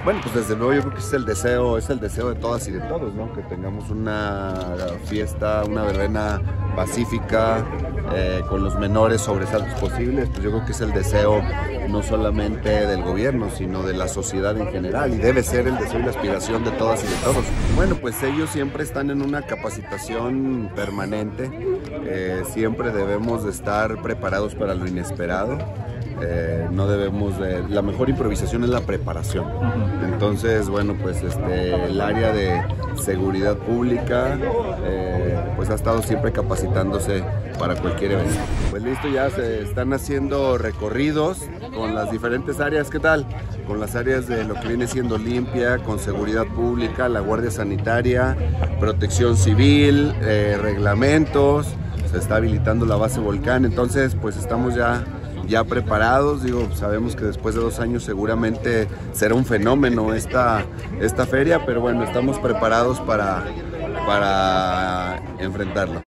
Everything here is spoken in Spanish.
Bueno, pues desde luego yo creo que es el deseo de todas y de todos, ¿no? Que tengamos una fiesta, una verbena pacífica, con los menores sobresaltos posibles. Pues yo creo que es el deseo no solamente del gobierno, sino de la sociedad en general, y debe ser el deseo y la aspiración de todas y de todos. Bueno, pues ellos siempre están en una capacitación permanente, siempre debemos de estar preparados para lo inesperado. No debemos la mejor improvisación es la preparación. Entonces, bueno, pues el área de seguridad pública pues ha estado siempre capacitándose para cualquier evento. Pues listo, ya se están haciendo recorridos con las diferentes áreas. ¿Qué tal? Con las áreas de lo que viene siendo limpia, con seguridad pública, la Guardia Sanitaria, protección civil, reglamentos, se está habilitando la base Volcán. Entonces, pues estamos ya preparados. Digo, sabemos que después de 2 años seguramente será un fenómeno esta feria, pero bueno, estamos preparados para enfrentarlo.